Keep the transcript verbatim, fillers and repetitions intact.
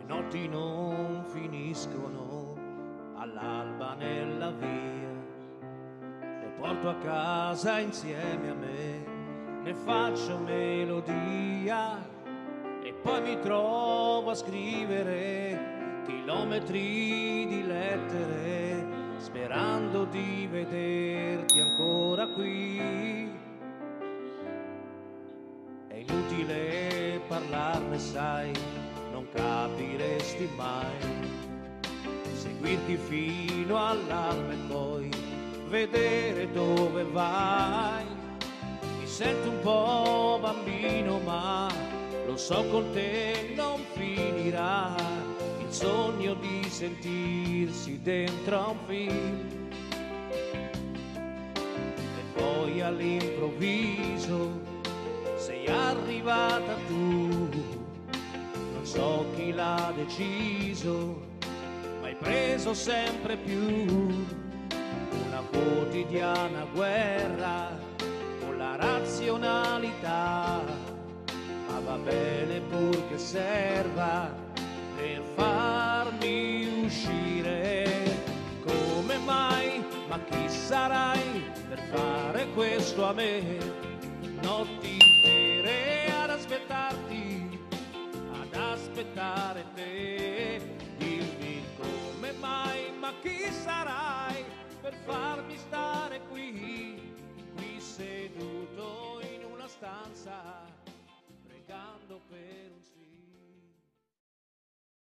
notti non finiscono all'alba nella via, le porto a casa insieme a me, ne faccio melodia e poi mi trovo a scrivere chilometri di lettere sperando di vederti ancora qui. È inutile parlarne, sai, non capiresti mai, seguirti fino all'alba e poi vedere dove vai. Mi sento un po' bambino, ma lo so con te non finirà il sogno di sentirsi dentro a un film. E poi all'improvviso sei arrivata tu, non so chi l'ha deciso, ma hai preso sempre più una quotidiana guerra con la razionalità, ma va bene pur che serva per farmi uscire. Come mai, ma chi sarai per fare questo a me? Notti intere ad aspettarti, ad aspettare te. Dimmi come mai, ma chi sarai per farmi stare qui, qui seduto in una stanza, pregando per un